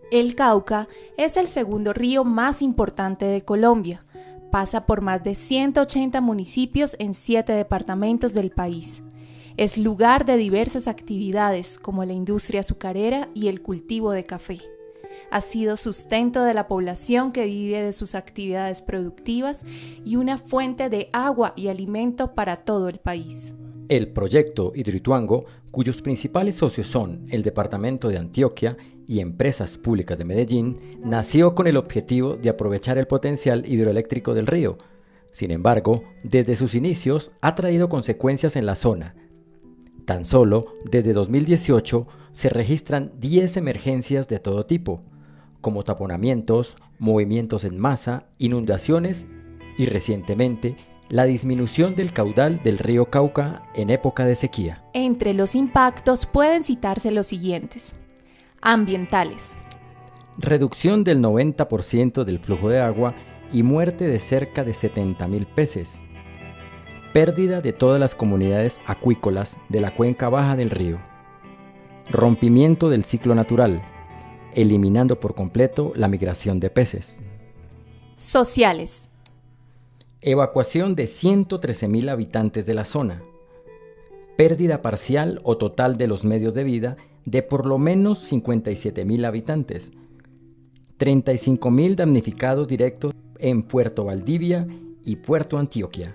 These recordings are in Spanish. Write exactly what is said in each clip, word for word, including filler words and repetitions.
El Cauca es el segundo río más importante de Colombia. Pasa por más de ciento ochenta municipios en siete departamentos del país. Es lugar de diversas actividades como la industria azucarera y el cultivo de café. Ha sido sustento de la población que vive de sus actividades productivas y una fuente de agua y alimento para todo el país. El proyecto Hidroituango, cuyos principales socios son el Departamento de Antioquia y Empresas Públicas de Medellín, nació con el objetivo de aprovechar el potencial hidroeléctrico del río. Sin embargo, desde sus inicios ha traído consecuencias en la zona. Tan solo desde dos mil dieciocho se registran diez emergencias de todo tipo, como taponamientos, movimientos en masa, inundaciones y recientemente la disminución del caudal del río Cauca en época de sequía. Entre los impactos pueden citarse los siguientes. Ambientales. Reducción del noventa por ciento del flujo de agua y muerte de cerca de setenta mil peces. Pérdida de todas las comunidades acuícolas de la cuenca baja del río. Rompimiento del ciclo natural, eliminando por completo la migración de peces. Sociales. Evacuación de ciento trece mil habitantes de la zona. Pérdida parcial o total de los medios de vida de por lo menos cincuenta y siete mil habitantes. treinta y cinco mil damnificados directos en Puerto Valdivia y Puerto Antioquia.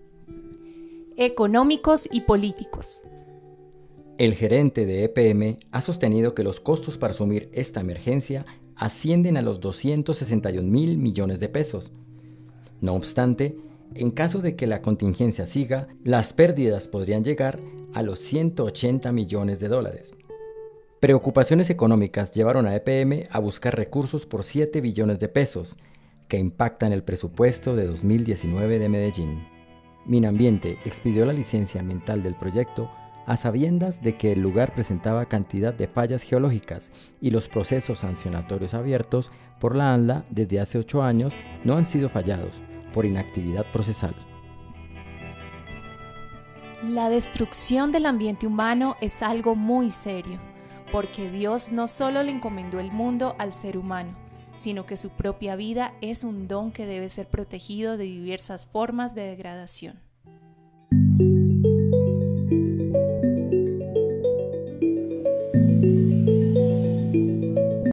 Económicos y políticos. El gerente de E P M ha sostenido que los costos para asumir esta emergencia ascienden a los doscientos sesenta y un mil millones de pesos. No obstante, en caso de que la contingencia siga, las pérdidas podrían llegar a los ciento ochenta millones de dólares. Preocupaciones económicas llevaron a E P M a buscar recursos por siete billones de pesos, que impactan el presupuesto de dos mil diecinueve de Medellín. Minambiente expidió la licencia ambiental del proyecto a sabiendas de que el lugar presentaba cantidad de fallas geológicas y los procesos sancionatorios abiertos por la ANLA desde hace ocho años no han sido fallados por inactividad procesal. La destrucción del ambiente humano es algo muy serio, porque Dios no solo le encomendó el mundo al ser humano, sino que su propia vida es un don que debe ser protegido de diversas formas de degradación.